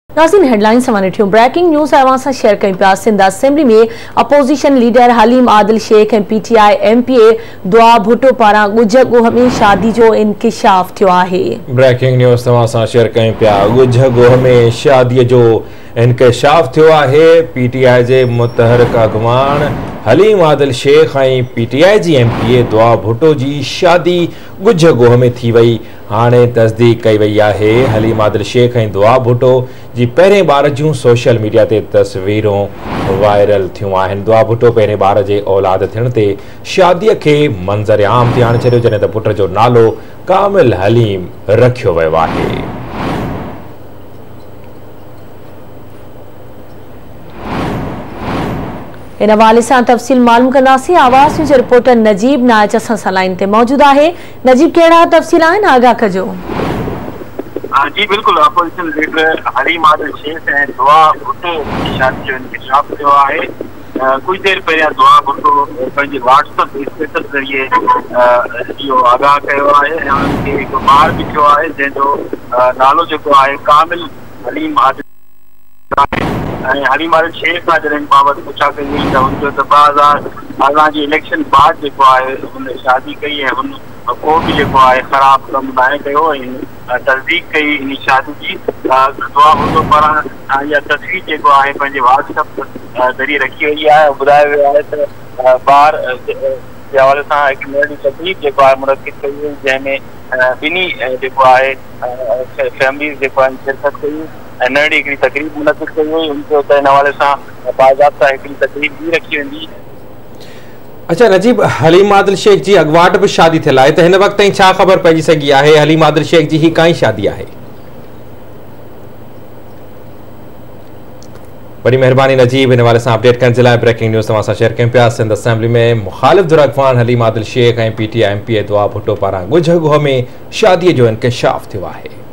नाज़रीन हेडलाइन सां ॾिठियूं ब्रेकिंग न्यूज़ अवां सां शेयर कयूं पिया। सिंध असेंबली में अपोज़िशन लीडर हलीम आदिल शेख ऐं PTI MPA दुआ भुट्टो पारां ॻुझ ॻोह में शादी जो इंकिशाफ थियो आहे। ब्रेकिंग न्यूज़ तव्हां सां शेयर कयूं पिया। ॻुझ ॻोह में शादीअ जो इंकिशाफ थियो आहे। PTI जे मुतहरिक अॻवान हलीम आदिल शेख ऐं PTI जी MPA दुआ भुट्टो जी शादी ॻुझ ॻोह में थी वई। हाणे तस्दीक कई वई आहे। हलीम आदिल शेख ऐं दुआ भुट्टो जी पहिरें ॿार जूं सोशल मीडिया ते तस्वीरूं वायरल थियूं आहिनि। दुआ भुट्टो पहिरें ॿार जे औलाद थियण ते शादीअ खे मंज़र आम ते आणे छॾियो, जॾहिं त पुट जो नालो कामिल हलीम रखियो वियो आहे। इन हवाले सां तफ़सील मालूम कंदासीं। आवाज़ न्यूज़ रिपोर्टर नजीब नायच असां सां लाइन ते मौजूद आहे। नजीब, कहिड़ा तफ़सील आहिनि, आगाह कजो। जी बिल्कुल, अपोजिशन लीडर हलीम आदिल शेख ऐं दुआ भुट्टो जी शादी जो इंकिशाफ थियो आहे। कुछ देर पहिरियां दुआ भुट्टो पंहिंजे व्हाट्सएप स्टेटस ज़रिए इहो आगाह कयो आहे ऐं उन्हनि खे हिकु ॿार बि थियो आहे जंहिंजो नालो जेको आहे कामिल हलीम आदिल आहे। ऐं हलीम आदिल शेख खां जॾहिं बाबति पुछा कई वई त हुनजो त 2018 जी इलेक्शन बाद जेको आहे हुन शादी कई ऐं हुन को बि जेको आहे ख़राबु कमु नाहे कयो ऐं तस्दीक कई इन शादी जी। दुआ भुट्टो पारां इहा तस्वीर जेको आहे पंहिंजे व्हाट्सएप ज़रिए रखी वई आहे। ॿुधायो वियो आहे त ॿार जे हवाले सां हिकु नंढी तकलीफ़ जेको आहे मुनक़िद कई वई, जंहिंमें ॿिन्ही जेको आहे फैमिलीज़ जेको आहिनि शिरकत कयूं ऐं नंढी हिकिड़ी तकरीब मुनक़िद कई वई। उनखे त हिन हवाले सां बाज़ाब्ता हिकिड़ी तकरीब बि रखी वेंदी। अच्छा नजीब, हलीम आदिल शेख जी अॻवाट बि शादी थियल आहे, त हिन वक़्त ताईं छा ख़बर पइजी सघी आहे हलीम आदिल शेख जी ही काई शादी आहे? बड़ी मेहरबानी नजीब, इन हवाले सां अपडेट करण जे लाइ। ब्रेकिंग न्यूज़ तव्हां सां शेयर कयूं पिया। सिंध असेंबली में मुख़ालिफ़ धुर अॻवान हलीम आदिल शेख ऐं PTI MPA दुआ भुट्टो पारां ॻुझ ॻोह में शादीअ जो इंकिशाफ थियो आहे।